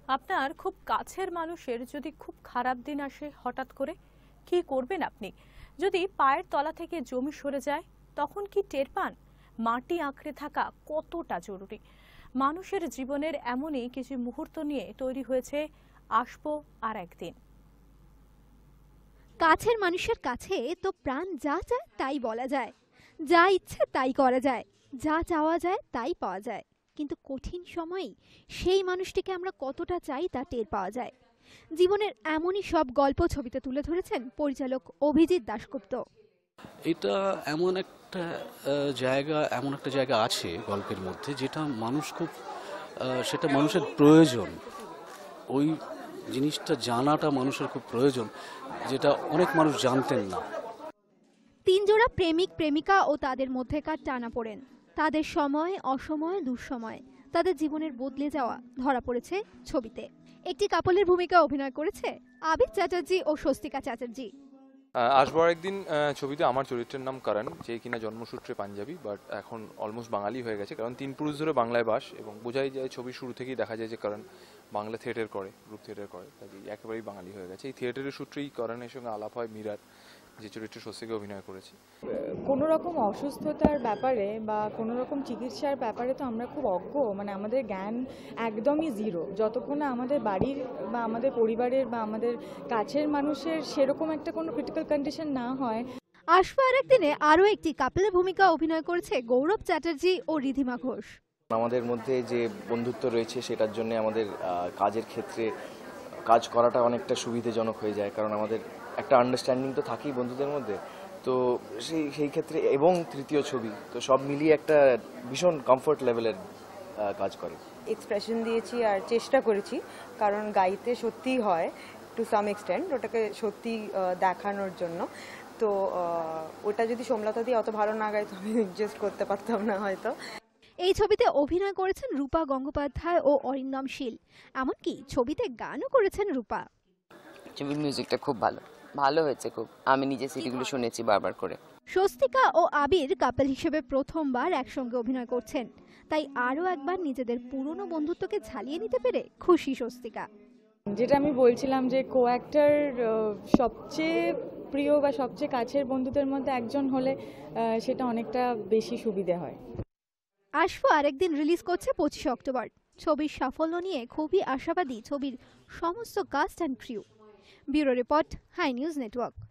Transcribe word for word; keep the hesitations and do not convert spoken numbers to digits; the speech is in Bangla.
আপনার খুব কাছের মানুষের যদি খুব খারাপ দিন আসে হঠাৎ করে, কি করবেন আপনি? যদি পায়ের তলা থেকে জমি সরে যায় তখন কি টের পান? মাটি আঁকড়ে থাকা কতটা জরুরি। মানুষের জীবনের এমনই কিছু মুহূর্ত নিয়ে তৈরি হয়েছে আসবো আর একদিন। কাছের মানুষের কাছে তো প্রাণ যা চায় তাই বলা যায়, যা ইচ্ছে তাই করা যায়, যা চাওয়া যায় তাই পাওয়া যায়। কিন্তু কঠিন সময়েই সেই মানুষটিকে আমরা কতটা চাই তা টের পাওয়া যায়। জীবনের এমনই সব গল্প ছবিতে তুলে ধরেছেন পরিচালক অভিজিৎ দাশগুপ্ত। এটা এমন একটা জায়গা এমন একটা জায়গা আছে গল্পের মধ্যে যেটা মানুষ খুব সেটা মানুষের প্রয়োজন। ওই জিনিসটা জানাটা মানুষের খুব প্রয়োজন, যেটা অনেক মানুষ জানতেন না। তিন জোড়া প্রেমিক প্রেমিকা ও তাদের মধ্যেকার টানাপোড়েন, তাদের সময় অসময় দুঃসময়, তাদের জীবনের বদলে যাওয়া ধরা পড়েছে ছবিতে। একটি কাপলের ভূমিকা অভিনয় করেছে আবির চ্যাটার্জি ও স্বস্তিকা চ্যাটার্জি। আসবো একদিন ছবিতে আমার চরিত্রের নাম করণ, যে কিনা জন্মসূত্রে পাঞ্জাবি বাট এখন অলমোস্ট বাঙালি হয়ে গেছে, কারণ তিন পুরুষ ধরে বাংলায় বাস, এবং বোঝাই যায় ছবির শুরু থেকেই দেখা যায় যে করণ বাংলা থিয়েটার করে, গ্রুপ থিয়েটার করে, কাজেই একেবারেই বাঙালি হয়ে গেছে। এই থিয়েটারের সূত্রেই করণের সঙ্গে আলাপ হয় মীরার, যে চরিত্রে স্বস্তিকা অভিনয় করেছি। কোনো রকম অসুস্থতার ব্যাপারে বা কোনো রকম চিকিৎসার ব্যাপারে তো আমরা খুব অজ্ঞ, মানে আমাদের জ্ঞান একদমই জিরো। যতক্ষণ না আমাদের বাড়ির বা আমাদের পরিবারের বা আমাদের কাছের মানুষের সেরকম একটা কোনো ক্রিটিক্যাল কন্ডিশন না হয়। আসবো আর একদিনে আরও একটি কাপলের ভূমিকা অভিনয় করেছে গৌরব চ্যাটার্জি ও রিধিমা ঘোষ। আমাদের মধ্যে যে বন্ধুত্ব রয়েছে সেটার জন্য আমাদের কাজের ক্ষেত্রে কাজ করাটা অনেকটা সুবিধাজনক হয়ে যায়, কারণ আমাদের একটা আন্ডারস্ট্যান্ডিং তো থাকেই বন্ধুদের মধ্যে। তো সেই সেই ক্ষেত্রে এবং তৃতীয় ছবি তো সব মিলিয়ে একটা ভীষণ কমফোর্ট লেভেলের কাজ করে। এক্সপ্রেশন দিয়েছি আর চেষ্টা করেছি, কারণ গাইতে সত্যিই হয় টু সাম এক্সটেন্ট, ওটাকে সত্যি দেখানোর জন্য। তো ওটা যদি সোমলতা দিয়ে অত ভালো না গাই তো আমি অ্যাডজাস্ট করতে পারতাম না হয়তো। এই ছবিতে অভিনয় করেছেন রূপা গঙ্গোপাধ্যায় ও অরিন্দম শীল, এমনকি ছবিতে গানও করেছেন রূপা। ছবির মিউজিকটা খুব ভালো ভালো হয়েছে খুব, আমি নিজে সিডিগুলো শুনেছি বারবার করে। স্বস্তিকা ও আবির কাপল হিসেবে প্রথমবার একসঙ্গে অভিনয় করছেন, তাই আরও একবার নিজেদের পুরনো বন্ধুত্বকে ঝালিয়ে নিতে পেরে খুশি স্বস্তিকা। যেটা আমি বলছিলাম যে কো অ্যাক্টর সবচেয়ে প্রিয় বা সবচেয়ে কাছের বন্ধুদের মধ্যে একজন হলে সেটা অনেকটা বেশি সুবিধে হয়। আসবো আরেকদিন রিলিজ করছে পঁচিশে অক্টোবর। ছবির সাফল্য নিয়ে খুবই আশাবাদী ছবির সমস্ত cast and crew. Bureau report, hi news network.